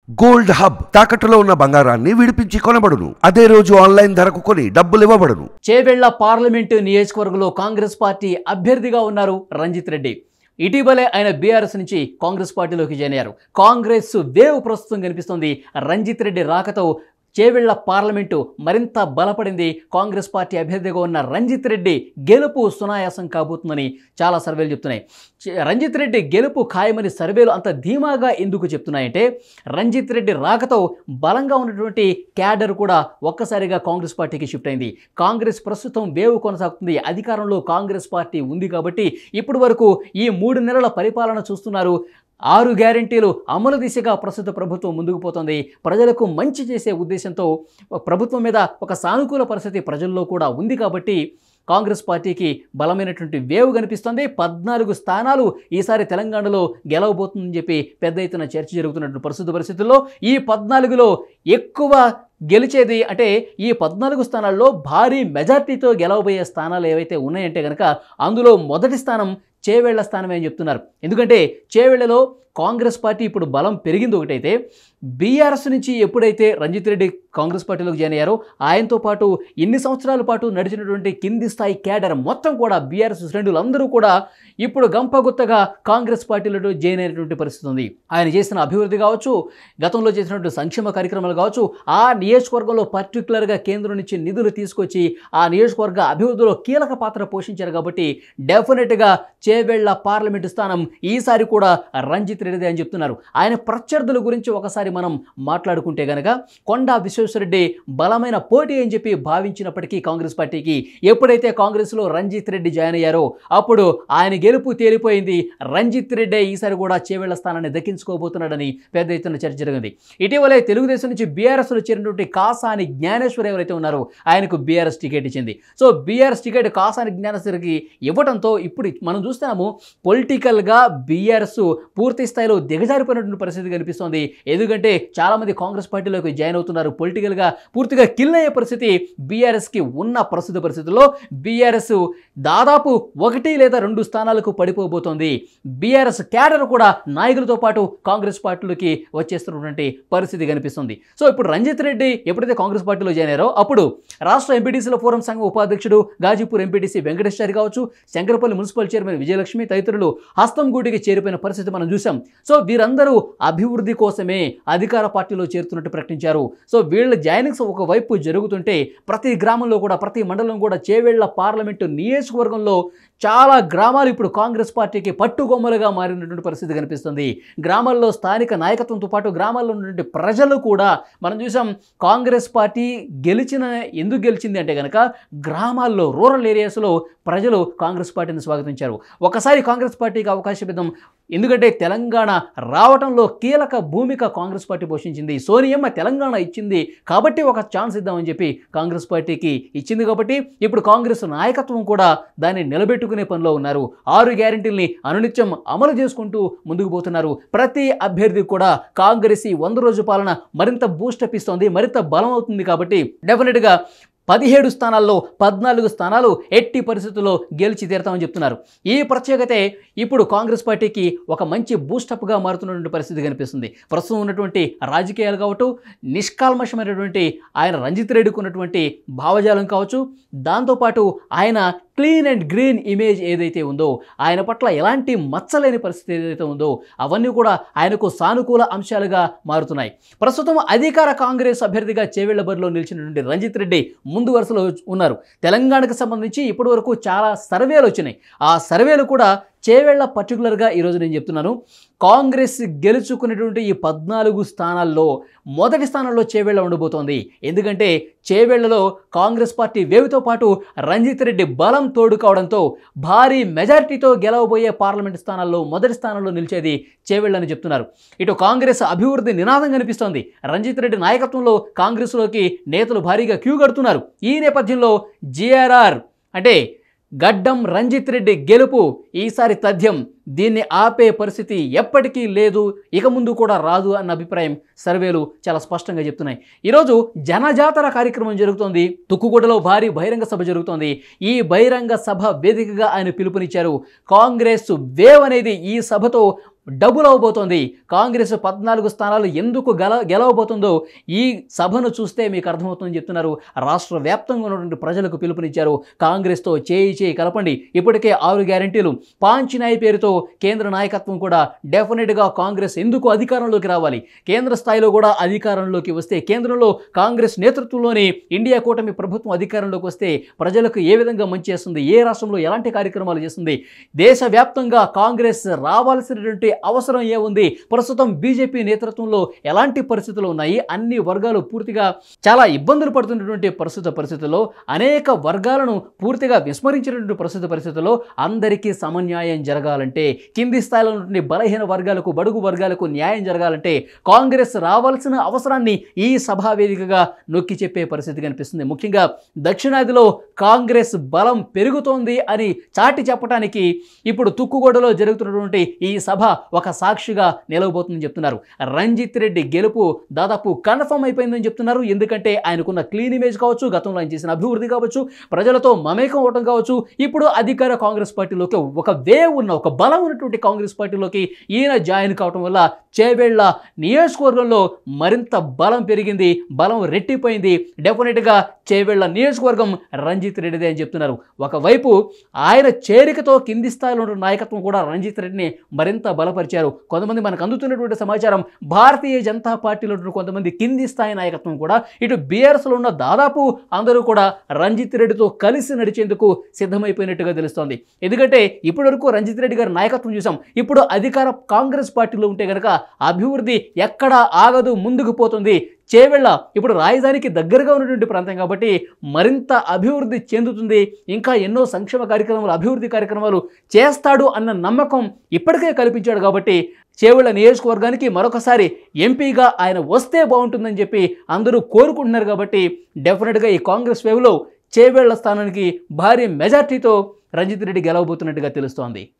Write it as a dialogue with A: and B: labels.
A: Gold hub తాకట్టులో ఉన్న బంగారాన్ని విడిపించి కొనబడును. అదే రోజు ఆన్లైన్ ధరకు కొని డబ్బులు ఇవ్వబడును.
B: చేవెళ్ల పార్లమెంటు నియోజకవర్గంలో కాంగ్రెస్ పార్టీ అభ్యర్థిగా ఉన్నారు రంజిత్ రెడ్డి. ఇటీవలే ఆయన బీఆర్ఎస్ నుంచి కాంగ్రెస్ పార్టీలోకి జాయిన్ అయ్యారు. కాంగ్రెస్ వేవ్ ప్రస్తుతం కనిపిస్తుంది. రంజిత్ రెడ్డి రాకతో చేవెళ్ల పార్లమెంటు మరింత బలపడింది. కాంగ్రెస్ పార్టీ అభ్యర్థిగా ఉన్న రంజిత్ రెడ్డి గెలుపు సునాయాసం కాబోతుందని చాలా సర్వేలు చెప్తున్నాయి. రంజిత్ రెడ్డి గెలుపు ఖాయమని సర్వేలు అంత ధీమాగా ఎందుకు చెప్తున్నాయంటే, రంజిత్ రెడ్డి రాకతో బలంగా ఉన్నటువంటి క్యాడర్ కూడా ఒక్కసారిగా కాంగ్రెస్ పార్టీకి షిఫ్ట్ అయింది. కాంగ్రెస్ ప్రస్తుతం వేవ్ కొనసాగుతుంది. అధికారంలో కాంగ్రెస్ పార్టీ ఉంది కాబట్టి ఇప్పటి వరకు ఈ 3 నెలల పరిపాలన చూస్తున్నారు. 6 గ్యారెంటీలు అమలు దిశగా ప్రస్తుత ప్రభుత్వం ముందుకు పోతుంది. ప్రజలకు మంచి చేసే ఉద్దేశంతో ప్రభుత్వం మీద ఒక సానుకూల పరిస్థితి ప్రజల్లో కూడా ఉంది కాబట్టి కాంగ్రెస్ పార్టీకి బలమైనటువంటి వేవ్ కనిపిస్తుంది. 14 స్థానాలు ఈసారి తెలంగాణలో గెలవబోతుందని చెప్పి పెద్ద ఎత్తున చర్చ జరుగుతున్నటువంటి ప్రస్తుత పరిస్థితుల్లో ఈ 14లో ఎక్కువ గెలిచేది అంటే ఈ 14 స్థానాల్లో భారీ మెజార్టీతో గెలవబోయే స్థానాలు ఏవైతే ఉన్నాయంటే కనుక అందులో మొదటి స్థానం చేవెళ్ల స్థానమే అని చెప్తున్నారు. ఎందుకంటే చేవెళ్లలో కాంగ్రెస్ పార్టీ ఇప్పుడు బలం పెరిగింది ఒకటైతే, బీఆర్ఎస్ నుంచి ఎప్పుడైతే రంజిత్ రెడ్డి కాంగ్రెస్ పార్టీలోకి జాయిన్ అయ్యారో ఆయనతో పాటు ఇన్ని సంవత్సరాల పాటు నడిచినటువంటి కింది స్థాయి క్యాడర్ మొత్తం కూడా బీఆర్ఎస్ శ్రేణులు అందరూ కూడా ఇప్పుడు గంపగుత్తగా కాంగ్రెస్ పార్టీలో జాయిన్ అయినటువంటి పరిస్థితి ఉంది. ఆయన చేసిన అభివృద్ధి కావచ్చు, గతంలో చేసినటువంటి సంక్షేమ కార్యక్రమాలు కావచ్చు, ఆ నియోజకవర్గంలో పర్టికులర్గా కేంద్రం నుంచి నిధులు తీసుకొచ్చి ఆ నియోజకవర్గ అభివృద్ధిలో కీలక పాత్ర పోషించారు కాబట్టి డెఫినెట్గా చేవెళ్ల పార్లమెంటు స్థానం ఈసారి కూడా రంజిత్ రెడ్డి అని చెప్తున్నారు. ఆయన ప్రత్యర్థుల గురించి ఒకసారి మనం మాట్లాడుకుంటే గనక కొండా విశ్వేశ్వరరెడ్డి బలమైన పోటీ అని చెప్పి భావించినప్పటికీ కాంగ్రెస్ పార్టీకి ఎప్పుడైతే కాంగ్రెస్లో రంజిత్ రెడ్డి జాయిన్ అయ్యారో అప్పుడు ఆయన గెలుపు తేలిపోయింది. రంజిత్ రెడ్డి ఈసారి కూడా చేవెళ్ల స్థానాన్ని దక్కించుకోబోతున్నాడని పెద్ద ఎత్తున చర్చ జరిగింది. ఇటీవలే తెలుగుదేశం నుంచి బీఆర్ఎస్లో చేరినటువంటి కాసాని జ్ఞానేశ్వర్ ఎవరైతే ఉన్నారో ఆయనకు బీఆర్ఎస్ టికెట్ ఇచ్చింది. సో బీఆర్ఎస్ టికెట్ కాసాని జ్ఞానేశ్వర్కి ఇవ్వడంతో ఇప్పుడు మనం చూస్తున్నాము పొలిటికల్గా బీఆర్ఎస్ పూర్తి స్థాయిలో దిగజారిపోయినటువంటి పరిస్థితి కనిపిస్తోంది. ఎందుకంటే చాలామంది కాంగ్రెస్ పార్టీలోకి జాయిన్ అవుతున్నారు. పొలిటికల్గా పూర్తిగా కిల్ అయ్యే పరిస్థితి బీఆర్ఎస్కి ఉన్న ప్రస్తుత పరిస్థితుల్లో బీఆర్ఎస్ దాదాపు 1 లేదా 2 స్థానాలకు పడిపోబోతోంది. బీఆర్ఎస్ క్యాడర్ కూడా నాయకులతో పాటు కాంగ్రెస్ పార్టీలోకి వచ్చేస్తున్నటువంటి పరిస్థితి కనిపిస్తుంది. సో ఇప్పుడు రంజిత్ రెడ్డి ఎప్పుడైతే కాంగ్రెస్ పార్టీలో జాయిన్ అయ్యారో అప్పుడు రాష్ట్ర ఎంపీటీసీల ఫోరం సంఘం ఉపాధ్యక్షుడు గాజీపూర్ ఎంపీటీసీ వెంకటేశ్వరి కావచ్చు, శంకరపల్లి మున్సిపల్ చైర్మన్ విజయలక్ష్మి తదితరులు హస్తం గూటికి చేరిపోయిన పరిస్థితి మనం చూసాం. సో వీరందరూ అభివృద్ధి కోసమే అధికార పార్టీలో చేరుతున్నట్టు ప్రకటించారు. సో వీళ్ళ జాయినింగ్స్ ఒకవైపు జరుగుతుంటే ప్రతి గ్రామంలో కూడా ప్రతి మండలం కూడా చేవెళ్ల పార్లమెంటు నియోజకవర్గంలో చాలా గ్రామాలు ఇప్పుడు కాంగ్రెస్ పార్టీకి పట్టుకొమ్మలుగా మారినటువంటి పరిస్థితి కనిపిస్తుంది. గ్రామాల్లో స్థానిక నాయకత్వంతో పాటు గ్రామాల్లో ఉన్నటువంటి ప్రజలు కూడా మనం చూసాం. కాంగ్రెస్ పార్టీ ఎందుకు గెలిచింది అంటే కనుక గ్రామాల్లో రూరల్ ఏరియాస్లో ప్రజలు కాంగ్రెస్ పార్టీని స్వాగతించారు. ఒకసారి కాంగ్రెస్ పార్టీకి అవకాశం ఇద్దాం, ఎందుకంటే తెలంగాణ రావటంలో కీలక భూమిక కాంగ్రెస్ పార్టీ పోషించింది. సోనియమ్మ తెలంగాణ ఇచ్చింది కాబట్టి ఒక ఛాన్స్ ఇద్దామని చెప్పి కాంగ్రెస్ పార్టీకి ఇచ్చింది కాబట్టి ఇప్పుడు కాంగ్రెస్ నాయకత్వం కూడా దాన్ని నిలబెట్టుకునే పనిలో ఉన్నారు. 6 గ్యారెంటీల్ని అనునిత్యం అమలు చేసుకుంటూ ముందుకు పోతున్నారు. ప్రతి అభ్యర్థి కూడా కాంగ్రెస్ ఈ 100 రోజు పాలన మరింత బూస్టప్ ఇస్తోంది, మరింత బలం అవుతుంది కాబట్టి డెఫినెట్గా 17 స్థానాల్లో 14 స్థానాలు ఎట్టి పరిస్థితుల్లో గెలిచి తీరుతామని చెప్తున్నారు. ఈ ప్రత్యేకతే ఇప్పుడు కాంగ్రెస్ పార్టీకి ఒక మంచి బూస్టప్గా మారుతున్నటువంటి పరిస్థితి కనిపిస్తుంది. ప్రస్తుతం ఉన్నటువంటి రాజకీయాలు కావచ్చు, నిష్కాల్మషమైనటువంటి ఆయన రంజిత్ రెడ్డికి ఉన్నటువంటి భావజాలం కావచ్చు, దాంతోపాటు ఆయన క్లీన్ అండ్ గ్రీన్ ఇమేజ్ ఏదైతే ఉందో, ఆయన పట్ల ఎలాంటి మచ్చలేని పరిస్థితి ఏదైతే ఉందో అవన్నీ కూడా ఆయనకు సానుకూల అంశాలుగా మారుతున్నాయి. ప్రస్తుతం అధికార కాంగ్రెస్ అభ్యర్థిగా చేవెళ్ల బరిలో నిలిచినటువంటి రంజిత్ రెడ్డి ముందు వరుసలో ఉన్నారు. తెలంగాణకు సంబంధించి ఇప్పటి వరకు చాలా సర్వేలు వచ్చినాయి. ఆ సర్వేలు కూడా చేవెళ్ల పర్టికులర్గా ఈరోజు నేను చెప్తున్నాను, కాంగ్రెస్ గెలుచుకునేటువంటి ఈ 14 స్థానాల్లో మొదటి స్థానంలో చేవెళ్ల ఉండబోతోంది. ఎందుకంటే చేవెళ్లలో కాంగ్రెస్ పార్టీ వేవ్తో పాటు రంజిత్ రెడ్డి బలం తోడు కావడంతో భారీ మెజారిటీతో గెలవబోయే పార్లమెంటు స్థానాల్లో మొదటి స్థానంలో నిలిచేది చేవెళ్లని చెప్తున్నారు. ఇటు కాంగ్రెస్ అభివృద్ధి నినాదం కనిపిస్తోంది. రంజిత్ రెడ్డి నాయకత్వంలో కాంగ్రెస్లోకి నేతలు భారీగా క్యూ కడుతున్నారు. ఈ నేపథ్యంలో జీఆర్ఆర్ అంటే గడ్డం రంజిత్ రెడ్డి గెలుపు ఈసారి తథ్యం. దీన్ని ఆపే పరిస్థితి ఎప్పటికీ లేదు, ఇక ముందు కూడా రాదు అన్న అభిప్రాయం సర్వేలు చాలా స్పష్టంగా చెప్తున్నాయి. ఈరోజు జనజాతర కార్యక్రమం జరుగుతోంది. తుక్కుగూడలో భారీ బహిరంగ సభ జరుగుతోంది. ఈ బహిరంగ సభ వేదికగా ఆయన పిలుపునిచ్చారు. కాంగ్రెస్ వేవ్ అనేది ఈ సభతో డబుల్ అవబోతోంది. కాంగ్రెస్ 14 స్థానాలు ఎందుకు గెలవబోతుందో ఈ సభను చూస్తే మీకు అర్థమవుతుందని చెప్తున్నారు. రాష్ట్ర వ్యాప్తంగా ఉన్నటువంటి ప్రజలకు పిలుపునిచ్చారు. కాంగ్రెస్తో చేయి కలపండి. ఇప్పటికే 6 గ్యారెంటీలు పాంచినాయి పేరుతో కేంద్ర నాయకత్వం కూడా డెఫినెట్గా కాంగ్రెస్ ఎందుకు అధికారంలోకి రావాలి, కేంద్ర స్థాయిలో కూడా అధికారంలోకి వస్తే, కేంద్రంలో కాంగ్రెస్ నేతృత్వంలోని ఇండియా కూటమి ప్రభుత్వం అధికారంలోకి వస్తే ప్రజలకు ఏ విధంగా మంచి చేస్తుంది, ఏ రాష్ట్రంలో ఎలాంటి కార్యక్రమాలు చేస్తుంది, దేశవ్యాప్తంగా కాంగ్రెస్ రావాల్సినటువంటి అవసరం ఏముంది, ప్రస్తుతం బీజేపీ నేతృత్వంలో ఎలాంటి పరిస్థితులు ఉన్నాయి, అన్ని వర్గాలు పూర్తిగా చాలా ఇబ్బందులు పడుతున్నటువంటి పరిస్థితుల్లో, అనేక వర్గాలను పూర్తిగా విస్మరించినటువంటి పరిస్థితుల్లో అందరికీ సమన్యాయం జరగాలంటే, కింది స్థాయిలో ఉన్నటువంటి బలహీన వర్గాలకు, బడుగు వర్గాలకు న్యాయం జరగాలంటే కాంగ్రెస్ రావాల్సిన అవసరాన్ని ఈ సభా వేదికగా నొక్కి చెప్పే పరిస్థితి కనిపిస్తుంది. ముఖ్యంగా దక్షిణాదిలో కాంగ్రెస్ బలం పెరుగుతోంది అని చాటి చెప్పడానికి ఇప్పుడు తుక్కుగూడలో జరుగుతున్నటువంటి ఈ సభ ఒక సాక్షిగా నిలవబోతుందని చెప్తున్నారు. రంజిత్ రెడ్డి గెలుపు దాదాపు కన్ఫర్మ్ అయిపోయిందని చెప్తున్నారు. ఎందుకంటే ఆయనకున్న క్లీన్ ఇమేజ్ కావచ్చు, గతంలో ఆయన చేసిన అభివృద్ధి కావచ్చు, ప్రజలతో మమేకం అవడం కావచ్చు, ఇప్పుడు అధికార కాంగ్రెస్ పార్టీలోకి ఒక వేవ్ ఉన్న, ఒక బలం ఉన్నటువంటి కాంగ్రెస్ పార్టీలోకి ఈయన జాయిన్ కావడం వల్ల చేవెళ్ల నియోజకవర్గంలో మరింత బలం పెరిగింది, బలం రెట్టిపోయింది. డెఫినెట్గా చేవెళ్ల నియోజకవర్గం రంజిత్ రెడ్డిదే అని చెప్తున్నారు. ఒకవైపు ఆయన చేరికతో కింది స్థాయిలో ఉన్న నాయకత్వం కూడా రంజిత్ రెడ్డిని మరింత బలపరిచారు. కొంతమంది మనకు అందుతున్నటువంటి సమాచారం, భారతీయ జనతా పార్టీలో కొంతమంది కింది స్థాయి నాయకత్వం కూడా ఇటు బీఆర్ఎస్లో ఉన్న దాదాపు అందరూ కూడా రంజిత్ రెడ్డితో కలిసి నడిచేందుకు సిద్ధమైపోయినట్టుగా తెలుస్తోంది. ఎందుకంటే ఇప్పటివరకు రంజిత్ రెడ్డి గారి నాయకత్వం చూసాం. ఇప్పుడు అధికార కాంగ్రెస్ పార్టీలో ఉంటే కనుక అభివృద్ధి ఎక్కడా ఆగదు, ముందుకు పోతుంది. చేవెళ్ల ఇప్పుడు రాజధానికి దగ్గరగా ఉన్నటువంటి ప్రాంతం కాబట్టి మరింత అభివృద్ధి చెందుతుంది. ఇంకా ఎన్నో సంక్షేమ కార్యక్రమాలు, అభివృద్ధి కార్యక్రమాలు చేస్తాడు అన్న నమ్మకం ఇప్పటికే కల్పించాడు. కాబట్టి చేవెళ్ల నియోజకవర్గానికి మరొకసారి ఎంపీగా ఆయన వస్తే బాగుంటుందని చెప్పి అందరూ కోరుకుంటున్నారు. కాబట్టి డెఫినెట్గా ఈ కాంగ్రెస్ వేవ్లో చేవెళ్ల స్థానానికి భారీ మెజార్టీతో రంజిత్ రెడ్డి గెలవబోతున్నట్టుగా తెలుస్తోంది.